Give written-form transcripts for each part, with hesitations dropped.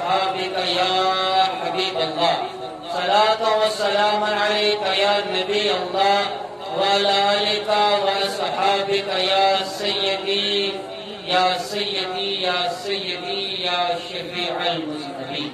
असहाबिका या हबीब अल्लाह, सलात व सलाम अलैका या नबी अल्लाह, व अला आलिका व असहाबिका या सय्यदी या सय्यदी या सय्यदी या शफीअल मुज़नबीन।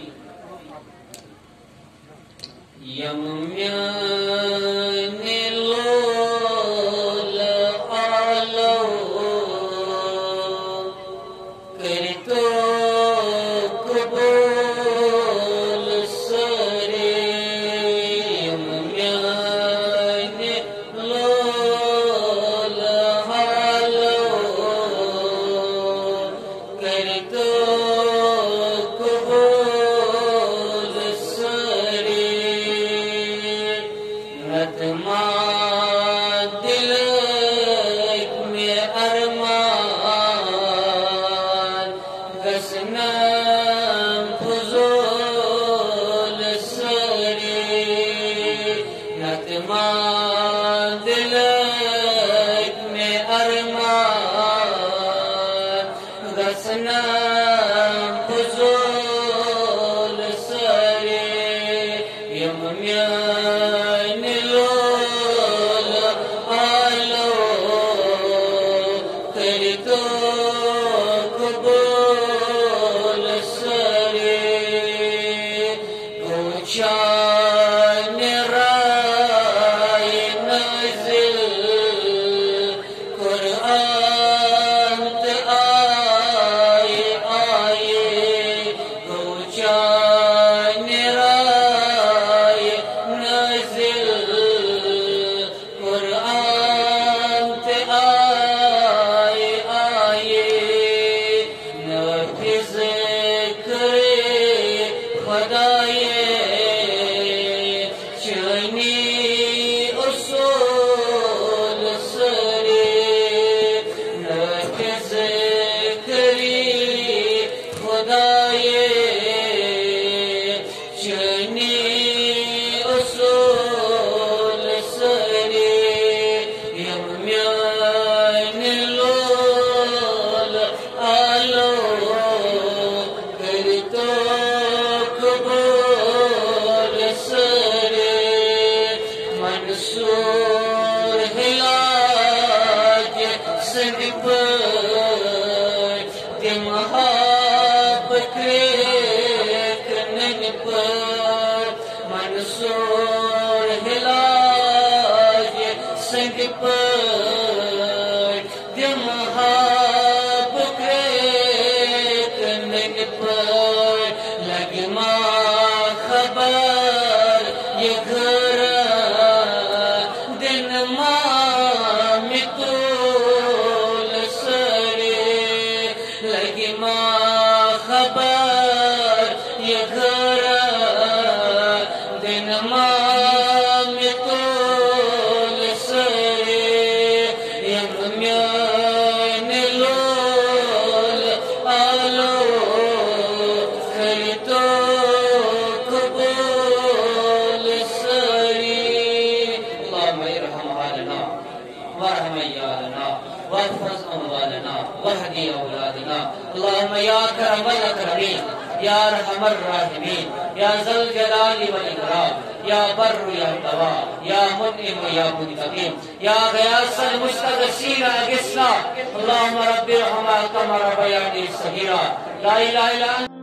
अल्लाहुम्मा या करमल अकरमीन या रहमर राहिमीन या ज़ल जलाली वल इकराम या बर्र या तवाब या मुनइम या मुंतकीम या गयासल मुस्तगसीन अगिस्ना अल्लाहुम्मा रब्बिरहमा कमा रब्बयानी सगीरा ला इलाहा इल्ला